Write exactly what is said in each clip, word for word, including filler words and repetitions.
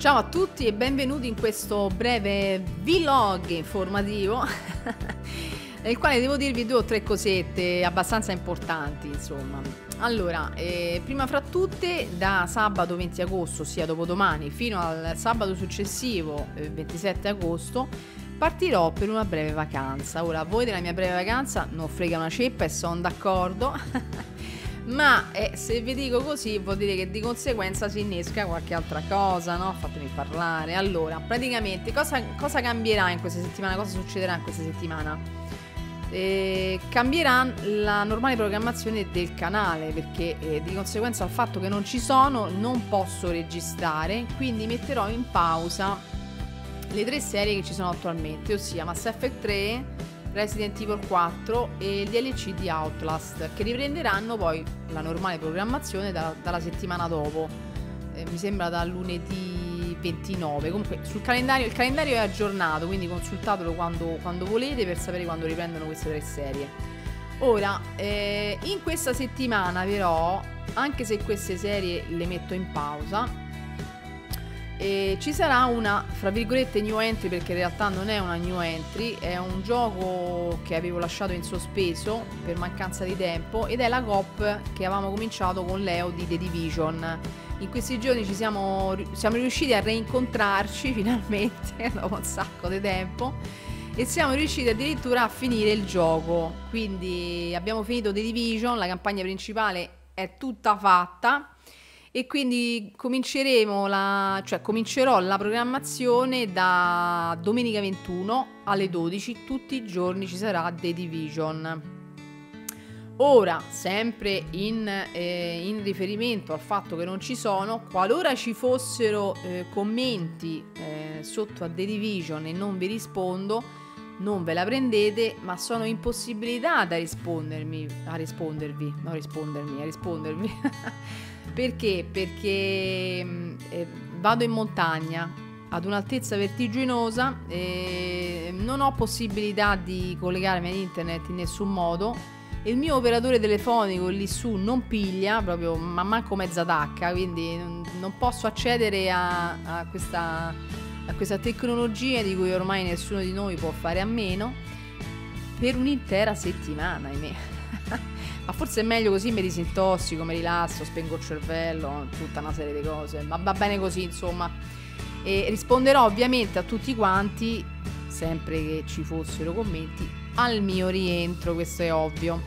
Ciao a tutti e benvenuti in questo breve vlog informativo nel quale devo dirvi due o tre cosette abbastanza importanti, insomma. Allora, eh, prima fra tutte, da sabato venti agosto, ossia dopodomani, fino al sabato successivo, eh, ventisette agosto, partirò per una breve vacanza. Ora, a voi della mia breve vacanza non frega una ceppa e sono d'accordo. Ma eh, se vi dico così vuol dire che di conseguenza si innesca qualche altra cosa, no? Fatemi parlare. Allora, praticamente cosa, cosa cambierà in questa settimana? Cosa succederà in questa settimana? Eh, cambierà la normale programmazione del canale, perché eh, di conseguenza al fatto che non ci sono non posso registrare, quindi metterò in pausa le tre serie che ci sono attualmente, ossia Mass Effect tre, Resident Evil quattro e il D L C di Outlast, che riprenderanno poi la normale programmazione da, dalla settimana dopo, eh, mi sembra da lunedì ventinove. Comunque sul calendario, il calendario è aggiornato, quindi consultatelo quando, quando volete per sapere quando riprendono queste tre serie. Ora, eh, in questa settimana però, anche se queste serie le metto in pausa, e ci sarà una, fra virgolette, new entry, perché in realtà non è una new entry, è un gioco che avevo lasciato in sospeso per mancanza di tempo, ed è la coop che avevamo cominciato con Leo di The Division. In questi giorni ci siamo, siamo riusciti a reincontrarci finalmente dopo un sacco di tempo, e siamo riusciti addirittura a finire il gioco. Quindi abbiamo finito The Division, la campagna principale è tutta fatta, e quindi cominceremo la, cioè comincerò la programmazione da domenica ventuno alle dodici, tutti i giorni ci sarà The Division. Ora, sempre in, eh, in riferimento al fatto che non ci sono, qualora ci fossero eh, commenti eh, sotto a The Division e non vi rispondo, non ve la prendete, ma sono impossibilitata a rispondermi, a rispondervi, non rispondermi, a rispondervi. Perché? Perché eh, vado in montagna ad un'altezza vertiginosa e non ho possibilità di collegarmi ad internet in nessun modo. Il mio operatore telefonico lì su non piglia proprio, ma manco mezza tacca, quindi non posso accedere a, a, questa, a questa tecnologia di cui ormai nessuno di noi può fare a meno per un'intera settimana, ahimè. Ma forse è meglio così, mi disintossico, mi rilasso, spengo il cervello, tutta una serie di cose, ma va bene così, insomma. E risponderò ovviamente a tutti quanti, sempre che ci fossero commenti, al mio rientro, questo è ovvio.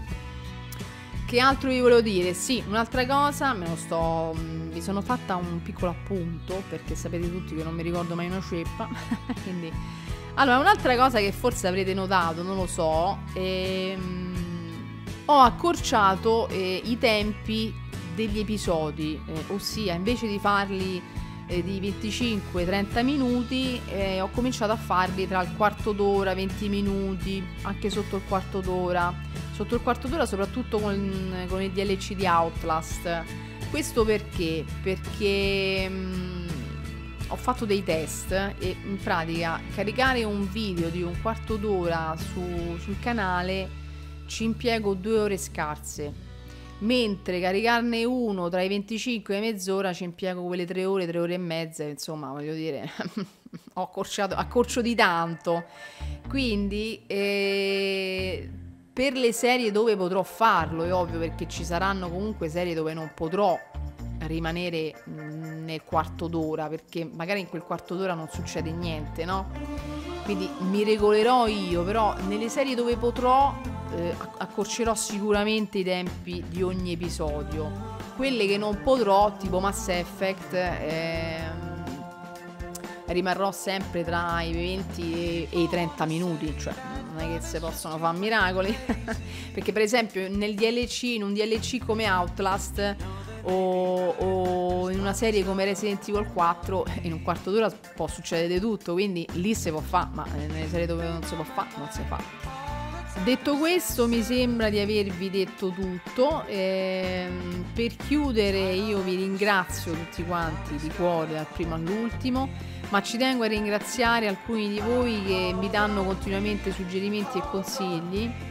Che altro vi volevo dire? Sì, un'altra cosa, me lo sto, mi sono fatta un piccolo appunto, perché sapete tutti che non mi ricordo mai una ceppa. Quindi, allora, un'altra cosa che forse avrete notato, non lo so, ehm, ho accorciato eh, i tempi degli episodi, eh, ossia invece di farli eh, di venticinque trenta minuti, eh, ho cominciato a farli tra il quarto d'ora, venti minuti, anche sotto il quarto d'ora, sotto il quarto d'ora soprattutto con, con il D L C di Outlast. Questo perché? Perché mh, ho fatto dei test e in pratica caricare un video di un quarto d'ora su, sul canale ci impiego due ore scarse, mentre caricarne uno tra i venticinque e mezz'ora ci impiego quelle tre ore, tre ore e mezza, insomma, voglio dire, ho accorciato, accorcio di tanto. Quindi eh, per le serie dove potrò farlo, è ovvio, perché ci saranno comunque serie dove non potrò rimanere nel quarto d'ora, perché magari in quel quarto d'ora non succede niente, no? Quindi mi regolerò io, però nelle serie dove potrò eh, accorcerò sicuramente i tempi di ogni episodio. Quelle che non potrò, tipo Mass Effect, ehm, rimarrò sempre tra i venti e i trenta minuti, cioè non è che si possono fare miracoli. Perché per esempio nel D L C, in un D L C come Outlast o, o in una serie come Resident Evil quattro, in un quarto d'ora può succedere di tutto, quindi lì si può fare, ma nelle serie dove non si può fare non si fa. Detto questo, mi sembra di avervi detto tutto. Ehm, per chiudere io vi ringrazio tutti quanti di cuore dal primo all'ultimo, ma ci tengo a ringraziare alcuni di voi che mi danno continuamente suggerimenti e consigli.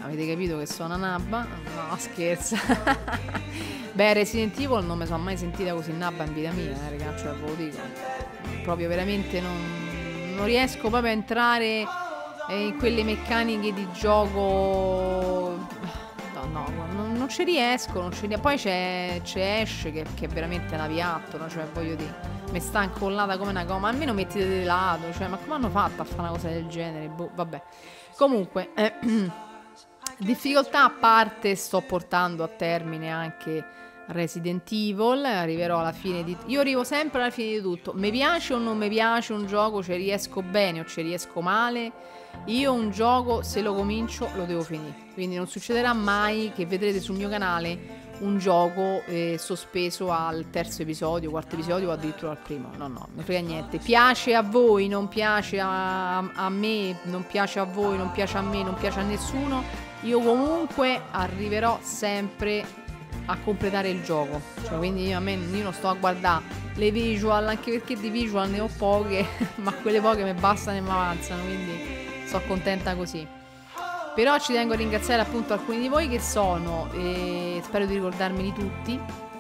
avete capito che sono una nabba? No, scherzo. Beh, Resident Evil non mi sono mai sentita così nabba in vita mia, eh, ragazzi, cioè, ve lo dico. Proprio veramente non, non riesco proprio a entrare in quelle meccaniche di gioco. No, no, non, non ci riesco, non ci riesco. Poi c'è, c'è Ash che, che è veramente una piattola, cioè voglio dire, mi sta incollata come una gomma, almeno mettete di lato, cioè, ma come hanno fatto a fare una cosa del genere? Boh, vabbè. Comunque, eh, difficoltà a parte, sto portando a termine anche Resident Evil, arriverò alla fine di... Io arrivo sempre alla fine di tutto, mi piace o non mi piace un gioco, ci riesco bene o ci riesco male, io un gioco se lo comincio lo devo finire, quindi non succederà mai che vedrete sul mio canale un gioco eh, sospeso al terzo episodio, quarto episodio o addirittura al primo. No, no, non frega niente. Piace a voi, non piace a, a me, non piace a voi, non piace a me, non piace a nessuno, io comunque arriverò sempre a completare il gioco, cioè, quindi io, a me, io non sto a guardare le visual, anche perché di visual ne ho poche ma quelle poche mi bastano e mi avanzano, quindi sono contenta così. Però ci tengo a ringraziare appunto alcuni di voi che sono, e spero di ricordarmeli tutti,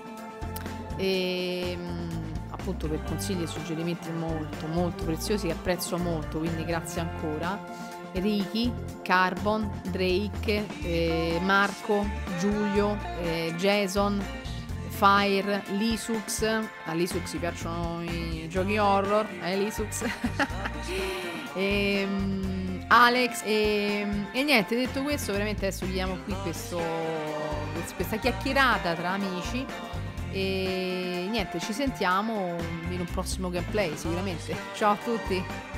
e appunto per consigli e suggerimenti molto molto preziosi che apprezzo molto, quindi grazie ancora. Ricky, Carbon, Drake, eh, Marco, Giulio, eh, Jason, Fire, Lisux. A Lisux ci piacciono i giochi horror, eh Lisux. e, um, Alex e, e niente, detto questo, veramente adesso chiudiamo qui questo, questa chiacchierata tra amici e niente, ci sentiamo in un prossimo gameplay sicuramente. Ciao a tutti.